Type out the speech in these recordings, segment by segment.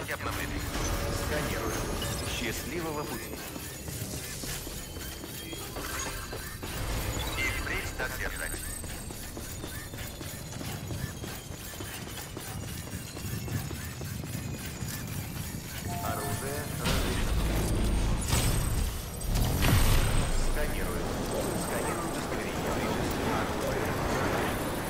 Память обновлены. Сканирую. Счастливого пути. И впредь так держать. Оружие разрешено. Сканирую. Сканирую удостоверение. Оружие разрешено.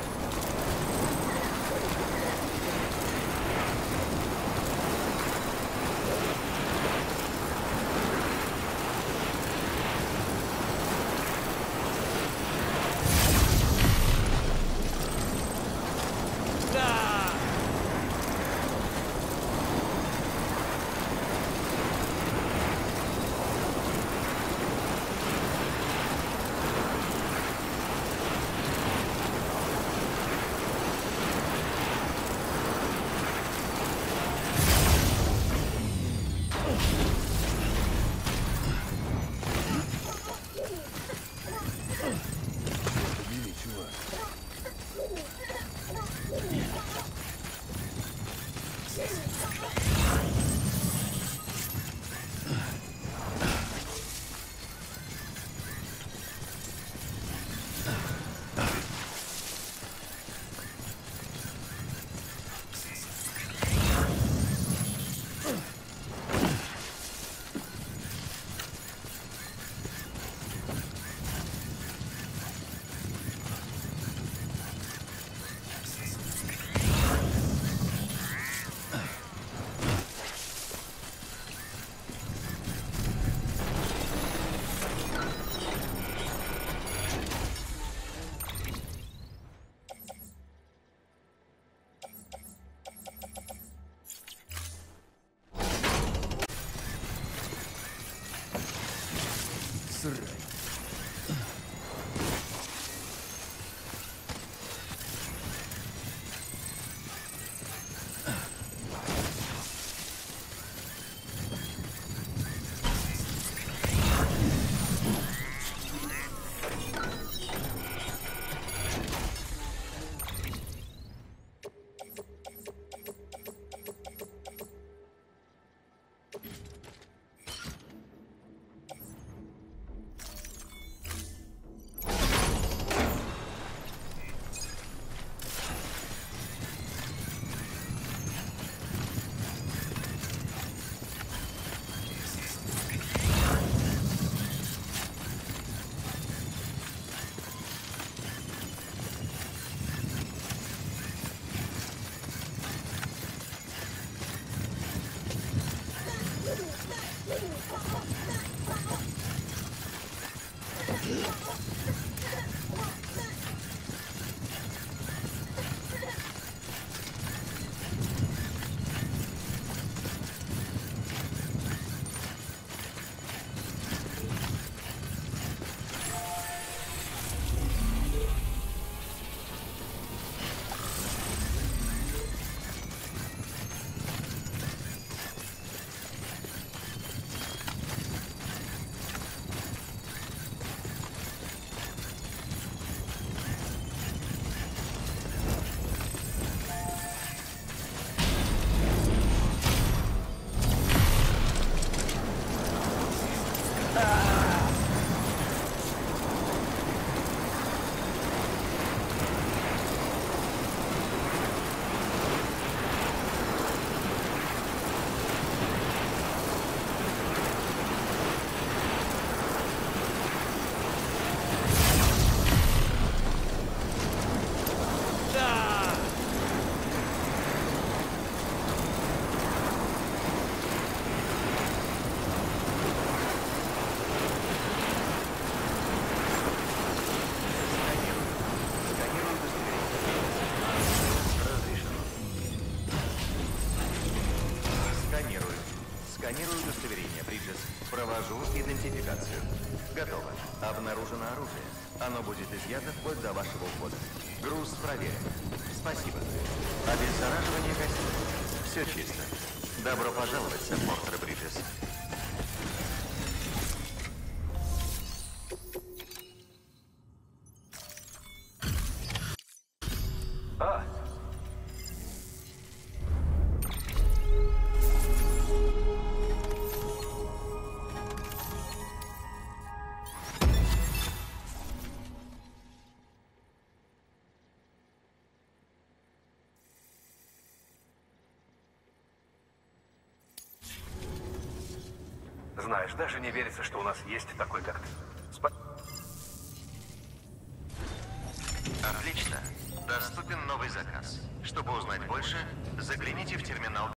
Сканирую удостоверение, Бриджес. Провожу идентификацию. Готово. Обнаружено оружие. Оно будет изъято вплоть до вашего ухода. Груз проверен. Спасибо. Обеззараживание костей. Все чисто. Добро пожаловать, сэр Портер Бриджес. Знаешь, даже не верится, что у нас есть такой, как ты. Отлично. Доступен новый заказ. Чтобы узнать больше, загляните в терминал